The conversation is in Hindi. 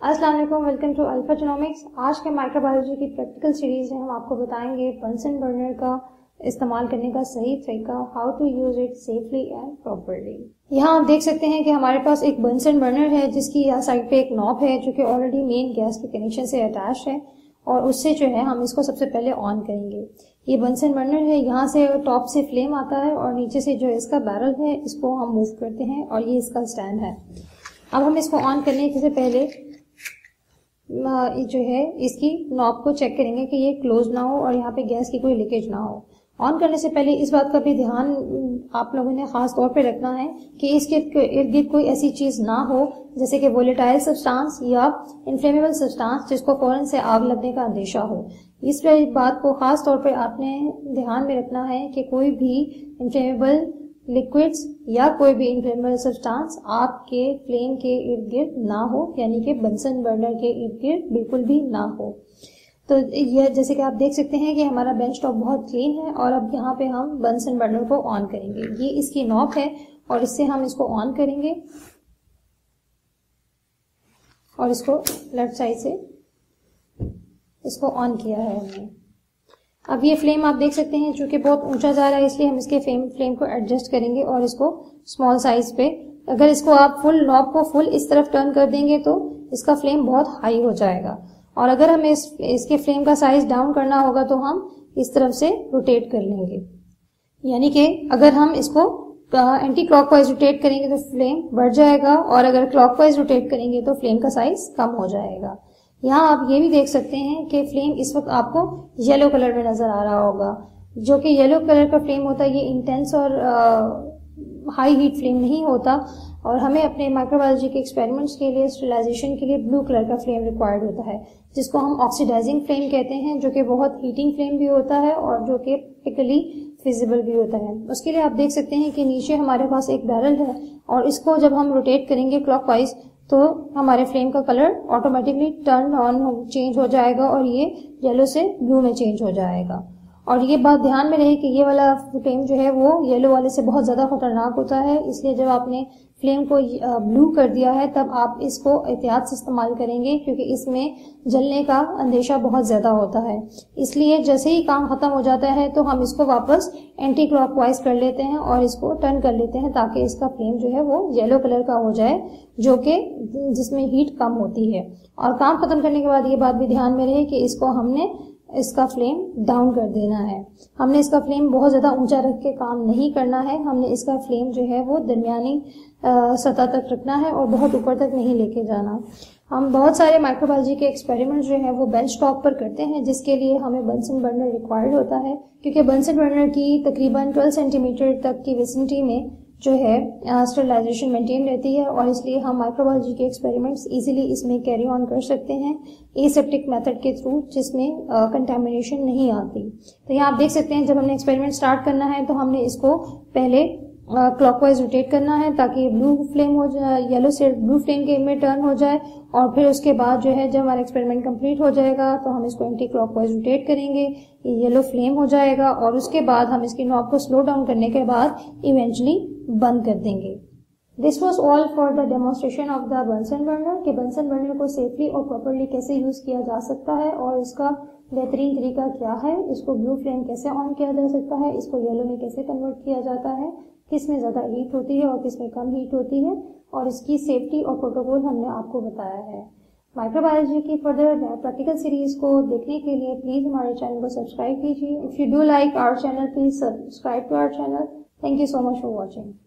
अस्सलाम वालेकुम, वेलकम टू अल्फा जीनोमिक्स। आज के माइक्रोबायोलॉजी की प्रैक्टिकल सीरीज में हम आपको बताएंगे बंसन बर्नर का इस्तेमाल करने का सही तरीका, how to use it safely and properly. यहाँ आप देख सकते हैं कि हमारे पास एक बंसन बर्नर है जिसकी यहाँ साइड पे एक नॉब है जो कि ऑलरेडी मेन गैस के कनेक्शन से अटैच है और उससे जो है हम इसको सबसे पहले ऑन करेंगे। ये बंसन बर्नर है, यहाँ से टॉप से फ्लेम आता है और नीचे से जो इसका बैरल है इसको हम मूव करते हैं और ये इसका स्टैंड है। अब हम इसको ऑन करने से पहले जो है इसकी नॉब को चेक करेंगे कि ये क्लोज ना हो और यहाँ पे गैस की कोई लीकेज ना हो। ऑन करने से पहले इस बात का भी ध्यान आप लोगों ने खास तौर पे रखना है कि इसके इर्द गिर्द कोई ऐसी चीज ना हो जैसे कि वोलेटाइल सब्सटेंस या इन्फ्लेमेबल सब्सटेंस जिसको फौरन से आग लगने का अंदेशा हो। इस बात को खास तौर पे आपने ध्यान में रखना है कि कोई भी इन्फ्लेमेबल लिक्विड्स या कोई भी इन्फ्लेमेबल सब्सटेंस आपके फ्लेम के इर्द गिर्द ना हो, यानी कि बंसन बर्नर के इर्द गिर्द बिल्कुल भी ना हो। तो यह जैसे कि आप देख सकते हैं कि हमारा बेंच टॉप बहुत क्लीन है और अब यहाँ पे हम बंसन बर्नर को ऑन करेंगे। ये इसकी नॉब है और इससे हम इसको ऑन करेंगे और इसको लेफ्ट साइड से इसको ऑन किया है हमने। अब ये फ्लेम आप देख सकते हैं जो कि बहुत ऊंचा जा रहा है, इसलिए हम इसके फ्लेम को एडजस्ट करेंगे और इसको स्मॉल साइज पे, अगर इसको आप फुल नॉब को फुल इस तरफ टर्न कर देंगे तो इसका फ्लेम बहुत हाई हो जाएगा और अगर हमें इसके फ्लेम का साइज डाउन करना होगा तो हम इस तरफ से रोटेट कर लेंगे। यानी कि अगर हम इसको एंटी क्लॉकवाइज रोटेट करेंगे तो फ्लेम बढ़ जाएगा और अगर क्लॉकवाइज रोटेट करेंगे तो फ्लेम का साइज कम हो जाएगा। यहाँ आप ये भी देख सकते हैं कि फ्लेम इस वक्त आपको येलो कलर में नजर आ रहा होगा, जो कि येलो कलर का फ्लेम होता है। ये इंटेंस और हाई हीट फ्लेम नहीं होता और हमें अपने माइक्रोबायोलॉजी के एक्सपेरिमेंट्स के लिए स्टेरिलाइजेशन के लिए ब्लू कलर का फ्लेम रिक्वायर्ड होता है, जिसको हम ऑक्सीडाइजिंग फ्लेम कहते हैं, जो कि बहुत हीटिंग फ्लेम भी होता है और जो कि प्रैक्टिकली फिजिबल भी होता है। उसके लिए आप देख सकते हैं कि नीचे हमारे पास एक बैरल है और इसको जब हम रोटेट करेंगे क्लॉकवाइज तो हमारे फ्लेम का colour automatically turn on change हो जाएगा और ये येलो से ब्लू में चेंज हो जाएगा। और ये बात ध्यान में रहे कि ये वाला फ्लेम जो है वो येलो वाले से बहुत ज्यादा खतरनाक होता है, इसलिए जब आपने फ्लेम को ब्लू कर दिया है तब आप इसको एहतियात से इस्तेमाल करेंगे क्योंकि इसमें जलने का अंदेशा बहुत ज्यादा होता है। इसलिए जैसे ही काम खत्म हो जाता है तो हम इसको वापस एंटी क्लॉकवाइज कर लेते हैं और इसको टर्न कर लेते हैं ताकि इसका फ्लेम जो है वो येलो कलर का हो जाए, जो कि जिसमें हीट कम होती है। और काम खत्म करने के बाद ये बात भी ध्यान में रहे कि इसको हमने इसका फ्लेम डाउन कर देना है। हमने इसका फ्लेम बहुत ज्यादा ऊंचा रख के काम नहीं करना है, हमने इसका फ्लेम जो है वो दरमियानी सतह तक रखना है और बहुत ऊपर तक नहीं लेके जाना। हम बहुत सारे माइक्रोबायोलॉजी के एक्सपेरिमेंट जो है वो बेंच टॉप पर करते हैं, जिसके लिए हमें बंसन बर्नर रिक्वायर्ड होता है क्योंकि बंसन बर्नर की तकरीबन 12 सेंटीमीटर तक की विसिनिटी में जो है स्टेरिलाइजेशन मेंटेन रहती है और इसलिए हम माइक्रोबायोलॉजी के एक्सपेरिमेंट्स इजीली इसमें कैरी ऑन कर सकते हैं एसेप्टिक मेथड के थ्रू, जिसमें कंटामिनेशन नहीं आती। तो यहाँ आप देख सकते हैं जब हमने एक्सपेरिमेंट स्टार्ट करना है तो हमने इसको पहले क्लॉकवाइज रोटेट करना है ताकि ब्लू फ्लेम हो जाए, येलो से ब्लू फ्लेम के में टर्न हो जाए और फिर उसके बाद जो है जब हमारा एक्सपेरिमेंट कंप्लीट हो जाएगा तो हम इसको एंटी क्लॉकवाइज रोटेट करेंगे, ये येलो फ्लेम हो जाएगा और उसके बाद हम इसकी नॉब को स्लो डाउन करने के बाद इवेंचुअली बंद कर देंगे। This was all for the demonstration of the Bunsen burner कि बंसन बर्नर को सेफली और प्रॉपरली कैसे यूज किया जा सकता है और इसका बेहतरीन तरीका क्या है, इसको ब्लू फ्लेम कैसे ऑन किया जा सकता है, इसको येलो में कैसे कन्वर्ट किया जाता है, किस में ज्यादा हीट होती है और किस में कम हीट होती है और इसकी सेफ्टी और प्रोटोकॉल हमने आपको बताया है। माइक्रोबायोलॉजी की फर्दर प्रैक्टिकल सीरीज को देखने के लिए प्लीज हमारे चैनल को सब्सक्राइब कीजिए। If you do like our channel please subscribe to our channel. Thank you so much for watching.